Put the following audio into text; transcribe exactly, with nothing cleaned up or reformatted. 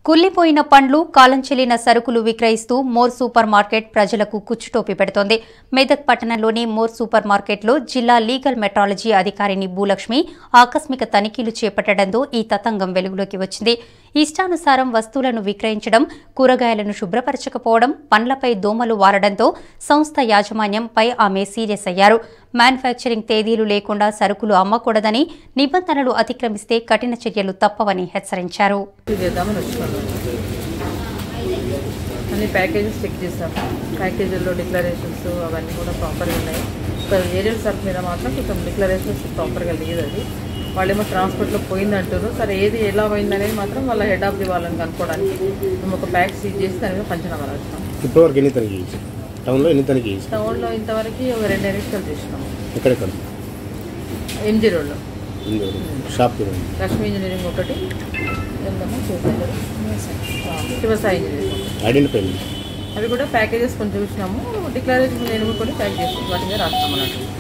కుల్లిపోయిన పండ్లు కాలం చెల్లిన సరుకులు విక్రయిస్తూ more super market ప్రజలకు కుచ్చుటోపి పెడుతోంది. మెదక్ పట్టణంలోని మోర్ సూపర్ మార్కెట్లో జిల్లా లీగల్ మెట్రాలజీ అధికారిని భూలక్ష్మి ఆకస్మిక తనిఖీలు చేపట్టడంతో ఈ తతంగం వెలుగులోకి వచ్చింది. ఇష్టానుసారం వస్తువులను విక్రయించడం, కూరగాయలను శుభ్రపరచకపోవడం, పండ్లపై దోమలు వారడంతో సంస్థ యాజమాన్యంపై ఆమె సీరియస్ అయ్యారు. మ్యానుఫ్యాక్చరింగ్ తేదీలు లేకుండా సరుకులు అమ్మకూడదని, నిబంధనలు అతిక్రమిస్తే కఠిన చర్యలు తప్పవని హెచ్చరించారు. అన్ని ప్యాకేజెస్ చెక్ చేస్తాం. ప్యాకేజీల్లో డిక్లరేషన్స్ అవన్నీ కూడా ప్రాపర్గా ఉన్నాయి. ఏరియల్ సర్ఫ్ మీద మాత్రం కొంచెం డిక్లరేషన్స్ ప్రాపర్గా లేదు. అది వాళ్ళేమో ట్రాన్స్పోర్ట్లో పోయిందంటారు. సరే ఏది ఎలా పోయిందనేది మాత్రం వాళ్ళ హెడ్ ఆఫ్ ది వాళ్ళని కనుక్కోవడానికి మేము ఒక ప్యాక్ సీజ్ చేసి దాని మీద పంచనామా రాస్తాం. ఇప్పటివరకు ఎన్ని తనిఖీ టౌన్లో ఎన్ని తనిఖీ టౌన్లో ఇంతవరకు ఒక రెండు ఎన్నికలు చేసినాము. ఎక్కడెక్కడ? ఎంజీ రోడ్లో షాప్ లక్ష్మీ ఇంజనీరింగ్ ఒకటి, శివసాయి ఇంజనీరింగ్ ఐడెంటిఫై అవి కూడా ప్యాకేజెస్ కొంచెం చూసినాము. డిక్లరేషన్ నేను కూడా ప్యాక్ చేసి వాటి మీద రాస్తాం అన్నట్టు.